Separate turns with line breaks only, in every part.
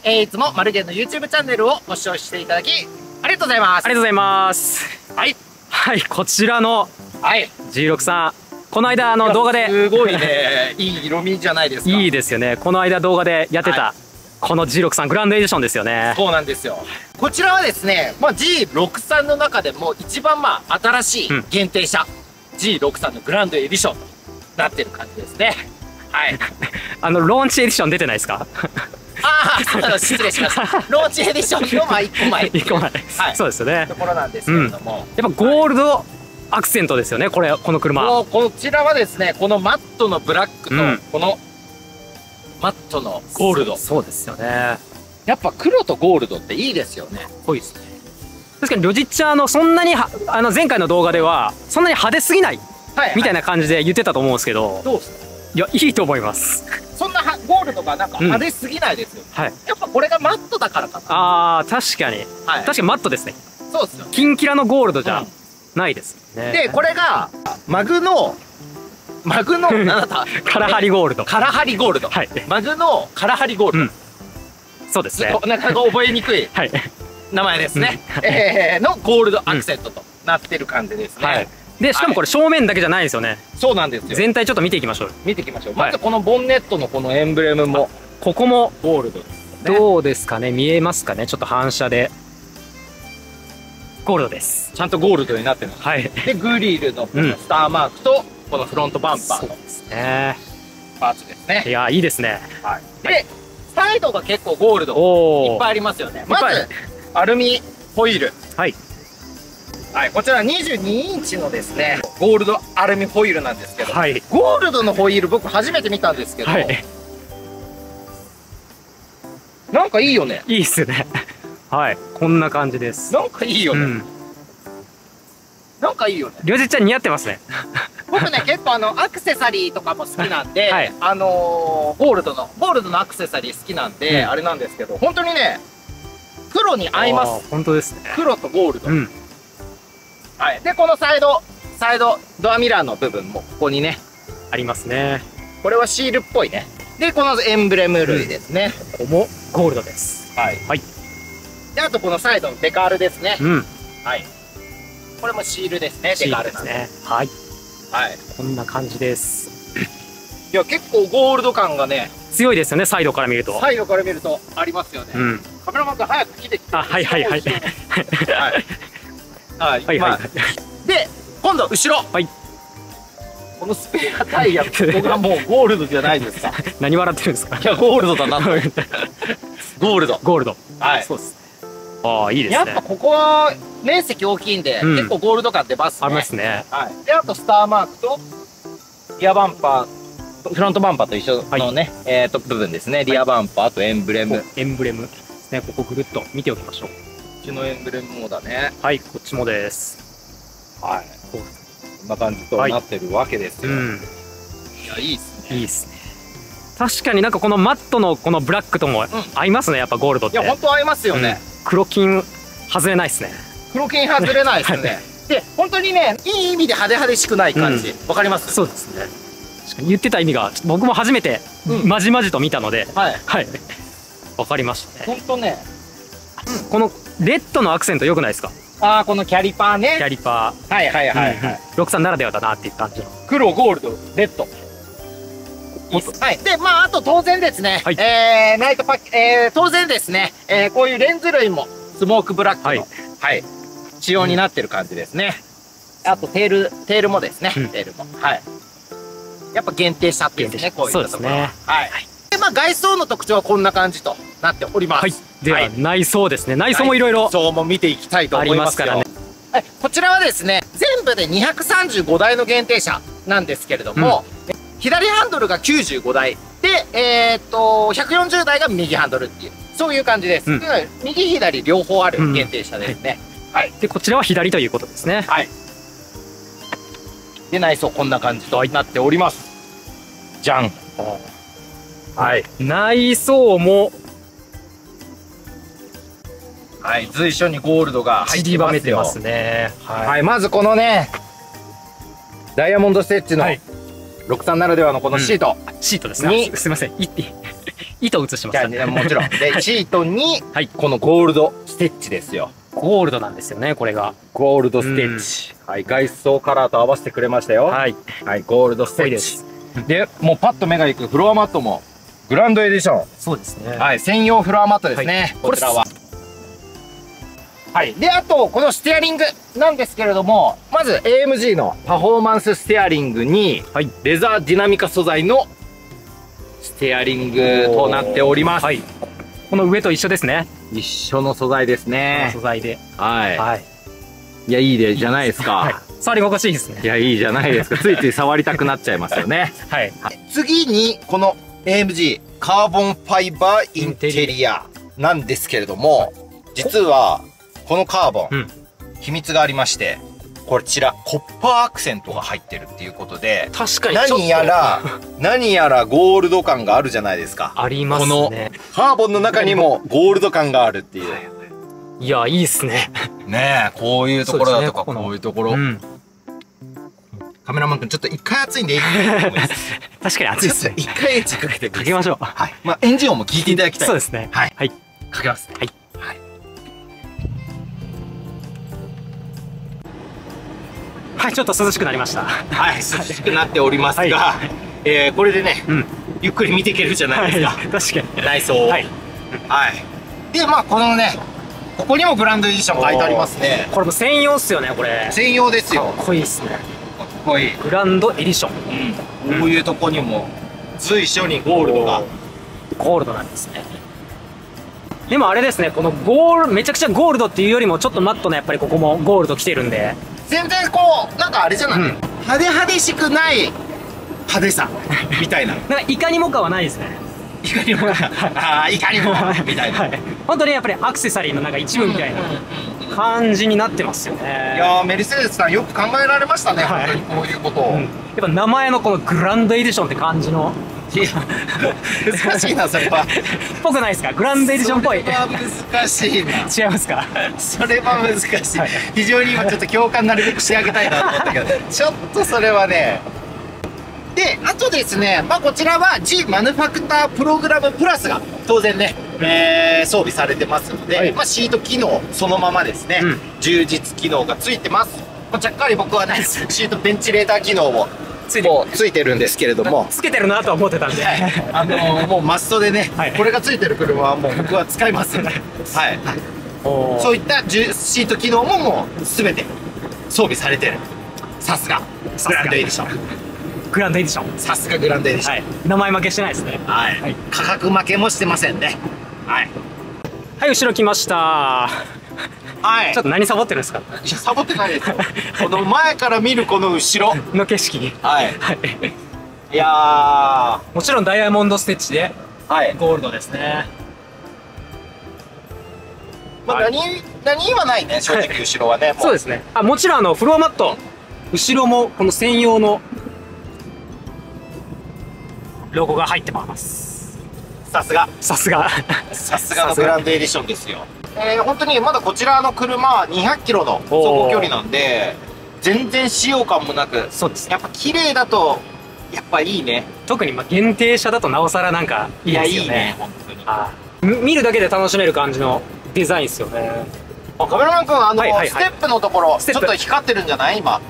いつもマルゲンの YouTube チャンネルをご視聴していただき、ありがとうございます。
ありがとうございます。
はい。
はい、こちらの G6 さん。この間動画で。
すごいね、いい色味じゃないですか。
いいですよね。この間動画でやってた、この G6 さんグランドエディションですよね。
そうなんですよ。こちらはですね、G6 さんの中でも一番新しい限定車、G6 さんのグランドエディションとなってる感じですね。はい。
ローンチエディション出てないですか？
失礼しました。ローンチエディションの1個前。
1個前。そうですよね。
ところなんですけれども。
やっぱゴールドアクセントですよね、この車。
こちらはですね、このマットのブラックと、このマットのゴールド。
そうですよね。
やっぱ黒とゴールドっていいですよね。
濃いですね。確かにロジッチャーそんなに前回の動画ではそんなに派手すぎないみたいな感じで言ってたと思うんですけど、
どうですか？
いや、いいと思います。
そんなゴールドがなんか派手すぎないですよ。やっぱこれがマットだからかな。確かにマットですね。そうですよ。キンキラのゴールドじゃないですね。で、これがマグのなんだった
カラハリゴールド。
カラハリゴールド。マグのカラハリゴールド。
そうですね。
なかなか覚えにくい名前ですね。のゴールドアクセントとなってる感じですね。
で、しかもこれ正面だけじゃないですよね。
そうなんですよ。
全体ちょっと見ていきましょう。
見ていきましょう。まずこのボンネットのこのエンブレムも、
ここも
ゴールド。
どうですかね、見えますかね、ちょっと反射で。ゴールドです。
ちゃんとゴールドになってます。で、グリルのこのスターマークと、このフロントバンパーのパーツですね。
いや、いいですね。
で、サイドが結構ゴールドいっぱいありますよね。まず、アルミホイール。こちら22インチのですね、ゴールドアルミホイールなんですけど、ゴールドのホイール僕初めて見たんですけど、なんかいいよね。
いいっすね。こんな感じです。
なんかいいよね。なんかいいよね。
りょうじちゃん似合ってますね。
僕ね、結構アクセサリーとかも好きなんで、ゴールドのアクセサリー好きなんで、あれなんですけど、本当にね、黒に合います。
本当ですね。
黒とゴールド。で、このサイドドアミラーの部分もここにね、ありますね。これはシールっぽいね。で、このエンブレム類ですね。
ここもゴールドです。
で、あとこのサイドのデカールですね。これもシールですね、デカールですね。こんな感じです。いや、結構ゴールド感がね、
強いですよね、サイドから見ると。
サイドから見るとありますよね。カメラマンが早く来てきて。で、今度後ろ。このスペアタイヤ、ここがもうゴールドじゃないですか。
何笑ってるんですか？
いや、ゴールドだなと。ゴールド。
ゴールド。そうですね。いいですね。
やっぱここは面積大きいんで、結構ゴールド感出ますね。
ありますね。
で、あとスターマークと、リアバンパー、フロントバンパーと一緒のね、部分ですね。リアバンパーとエンブレム。
エンブレムですね。ここぐるっと見ておきましょう。
こっちのエンブレムもだね。
こっちもです。
こんな感じとなってるわけですよ。いや、いいっすね。
いいっすね。確かになんかこのマットのこのブラックとも合いますね、やっぱゴールドって。
いや、本当合いますよね。
黒金外れないっすね。
黒金外れないっすね。で、本当にね、いい意味で派手派手しくない感じ。わかります？
そうですね。確かに言ってた意味が、僕も初めてまじまじと見たので、わかりましたね。
本当ね。
このレッドのアクセント良くないですか？
このキャリパーね。
キャリパー。63ならではだなっていう感じの。
黒、ゴールド、レッド。で、あと当然ですね、ナイトパック、当然ですね、こういうレンズ類もスモークブラックの、仕様になってる感じですね。あとテールもですね、テールも。やっぱ限定したっていうね、こういったところ。で、外装の特徴はこんな感じとなっております。
では、内装ですね。内装もいろいろ。
内装も見ていきたいと思いますからね。こちらはですね、全部で235台の限定車なんですけれども、左ハンドルが95台で、140台が右ハンドルっていう、そういう感じです。右左両方ある限定車ですね。
で、こちらは左ということですね。
で、内装こんな感じとなっております。じゃん。
内装も、
随所にゴールドが入ってますよ。
散りばめてますね。
まずこのね、ダイヤモンドステッチの63ならではのこのシート。
シートですね。すみません。 糸写してます。
もちろん。で、シートに、このゴールドステッチですよ。
ゴールドなんですよね、これが。
ゴールドステッチ。はい、外装カラーと合わせてくれましたよ。はい。はい、ゴールドステッチ。で、もうパッと目が行くフロアマットも、グランドエディション。
そうですね。
はい、専用フロアマットですね。こちらは。はい。で、あと、このステアリングなんですけれども、まず AMG のパフォーマンスステアリングに、レザーディナミカ素材のステアリングとなっております。はい。
この上と一緒ですね。
一緒の素材ですね。
素材で。
はい。はい。いや、いいで、じゃないですか。はい。
触り心地いいですね。
いや、いいじゃないですか。ついつい触りたくなっちゃいますよね。はい。次に、この AMG カーボンファイバーインテリアなんですけれども、実は、このカーボン、秘密がありまして、こちら、コッパーアクセントが入ってるっていうことで、
確かに
何やらゴールド感があるじゃないですか。
ありますね。この
カーボンの中にもゴールド感があるっていう。
いや、いいっすね。
ねえ、こういうところだとか、こういうところ。カメラマン君、ちょっと一回熱いんでいい
確かに熱いっすね。
一回エンジンかけて
かけましょう。
はい。まあ、エンジン音も聞いていただきたい。
そうですね。はい。はい。
かけます。はい。
はい、ちょっと涼しくなりました。
はい、涼しくなっておりますが、これでね、ゆっくり見ていけるじゃないですか。
確かに。
内装を。はい。で、まあ、このね、ここにもグランドエディション書いてありますね。
これも専用っすよね、これ。
専用ですよ。
かっこいいっすね。
かっこいい。
グランドエディション。
こういうとこにも、随所にゴールドが。
ゴールドなんですね。でもあれですね、このめちゃくちゃゴールドっていうよりも、ちょっとマットな、やっぱりここもゴールド来てるんで。全
然こう、なんかあれじゃない、派手派手しくない派手さ、みたいな。
なんかいかにも感はないですね。
いかにもああ、いかにもみたいな。
本当にやっぱりアクセサリーのなんか一部みたいな感じになってますよね。い
やー、メルセデスさんよく考えられましたね、本当にこういうことを。やっ
ぱ名前のこのグランドエディションって感じの。
難しいな、それは。
ぽくないですか？グランドエディションっぽい。
それは難しいな。
違いますか？
それは難しい。非常に今ちょっと共感なるべく仕上げたいなと思ったけど、ちょっとそれはね。で、あとですね、まあこちらは G マヌファクタープログラムプラスが当然ね、装備されてますので、まあシート機能そのままですね、充実機能がついてます。まあ、ちゃっかり僕はね、シートベンチレーター機能ももうついてるんですけれども、
つけてるなとは思ってたんで、
もうマストでね、これがついてる車はもう僕は使いますんで、そういったシート機能ももう全て装備されてる。さすがグランドエディション。
グランドエディション。
さすがグランドエディション。
名前負けしてないですね。
価格負けもしてませんね。はい、
後ろ来ました。ちょっと何サボってるんですか？
いや、サボってないですよ。この前から見るこの後ろ
の景色。
いや
もちろんダイヤモンドステッチでゴールドですね。
まあ何はないね、正直後ろはね。
そうですね。もちろんフロアマット後ろもこの専用のロゴが入ってます。
さすがのグランドエディションですよ。本当にまだこちらの車200キロの走行距離なんで、全然使用感もなく、そうです。やっぱ綺麗だとやっぱいいね。
特に限定車だとなおさらなんかいいですよね。いや、いいね、本当に。見るだけで楽しめる感じのデザインですよね。
カメラマン君、ステップのところちょっと光ってるんじゃない今？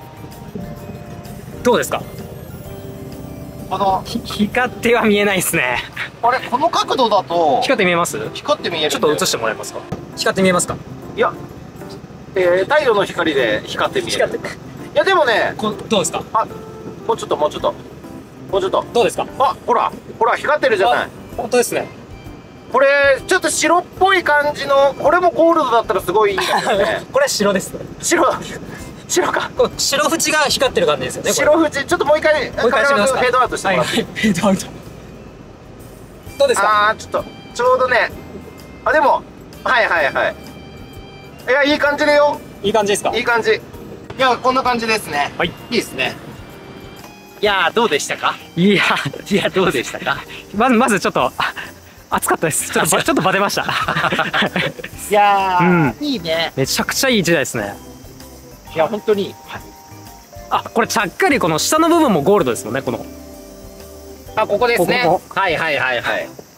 どうですか？
この
光っては見えないですね。
あれ、この角度だと
光って見えます？
光って見える。
ちょっと映してもらえますか？光って見えますか？
いや、太陽の光で光って見える。いや、でもね、
どうですか？
もうちょっと
どうですか？
ほら光ってるじゃない。
本当ですね。
これちょっと白っぽい感じの、これもゴールドだったらすごいいいんだけどね。
これは白です。白か。白縁が光ってる感じですよね。
白縁、ちょっともう一回カメラマン君フェードアウトしてもらって。
フェードアウト。どうですか？
ちょうどね。でもはい。いや、いい感じだよ。
いい感じですか？
いい感じ。いや、こんな感じですね。いいですね。いやー、どうでしたか？いやどうでしたか？
まずちょっと暑かったです。ちょっとバテました。
いやー、いいね。
めちゃくちゃいい1台ですね。
いや、本当に。
これちゃっかりこの下の部分もゴールドですもんね、この。
ここですね。はい。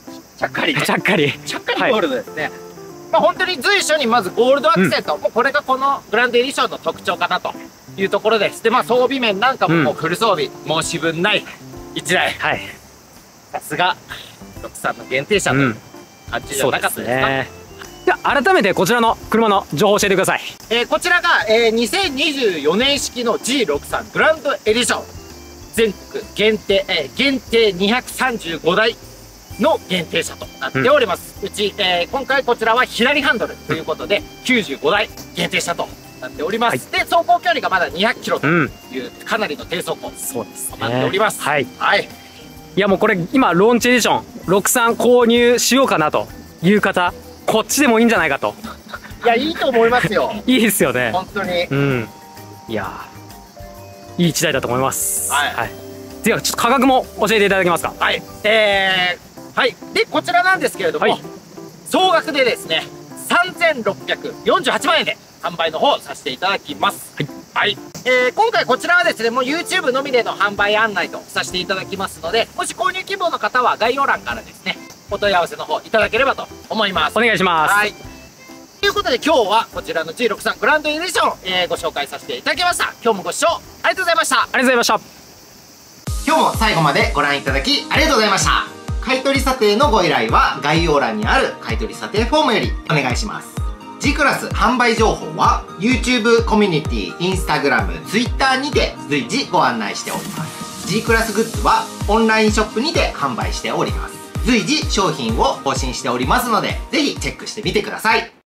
ちゃっかりね。
ちゃっかり。
ちゃっかりゴールドですね。まあ本当に随所にまずゴールドアクセント。もうこれがこのグランドエディションの特徴かなというところです。で、まあ装備面なんかももうフル装備、申し分ない1台。
はい。
さすが、63の限定車という感じじゃなかったですか。
では改めてこちらの車の情報を教えてください。
こちらが、2024年式の G63 グランドエディション。全国限定、限定235台の限定車となっております。うち、今回こちらは左ハンドルということで、95台限定車となっております。で、走行距離がまだ200キロという、かなりの低速行
そうですね。
となっております。
はい。
はい。
いやもうこれ今ローンチエディション63購入しようかなという方、こっちでもいいんじゃないかと。
いや、いいと思いますよ。
いいですよね。
本当に。
うん。いやー、いい一台だと思います。
はい。
はい。ではちょっと価格も教えていただけますか。
はい。はい。で、こちらなんですけれども、はい、総額でですね、3648万円で販売の方させていただきます。はい。はい。今回こちらはですね、もう YouTube のみでの販売案内とさせていただきますので、もし購入希望の方は概要欄からですね、お問い合わせの方いただければと思います。
お願いします。
はい。ということで今日はこちらの G63 グランドエディション、ご紹介させていただきました。今日もご視聴ありがとうございました。
ありがとうございました。
今日も最後までご覧いただきありがとうございました。買取査定のご依頼は概要欄にある買取査定フォームよりお願いします。G クラス販売情報は YouTube コミュニティ、Instagram、Twitter にて随時ご案内しております。G クラスグッズはオンラインショップにて販売しております。随時商品を更新しておりますので、ぜひチェックしてみてください。